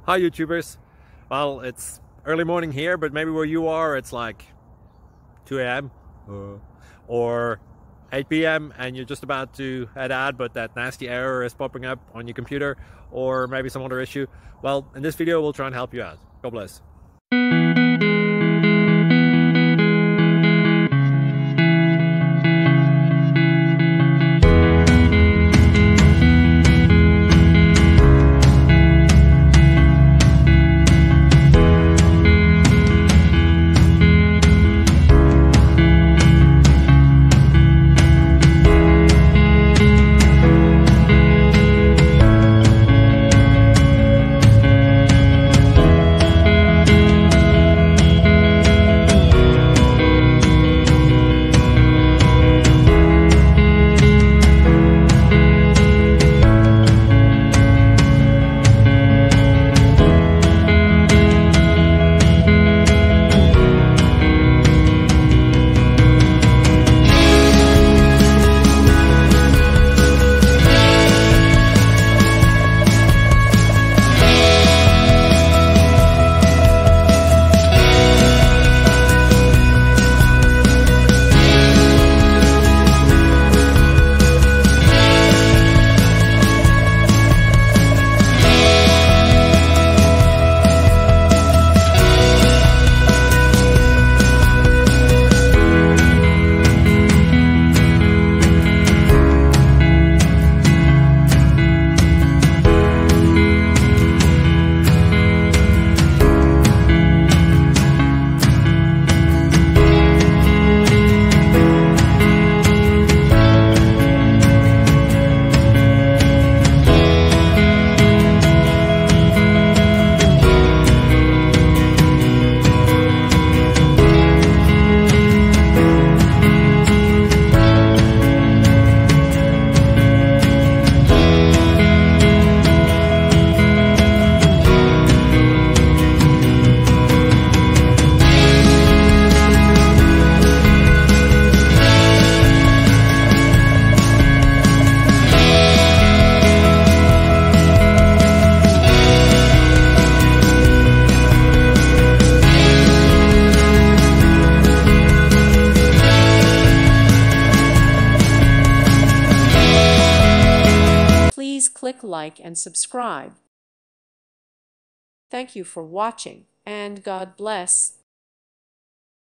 Hi YouTubers. Well, it's early morning here, but maybe where you are it's like 2 a.m. or 8 p.m. and you're just about to head out, but that nasty error is popping up on your computer, or maybe some other issue. Well, in this video we'll try and help you out. God bless. Please click like and subscribe. Thank you for watching, and God bless.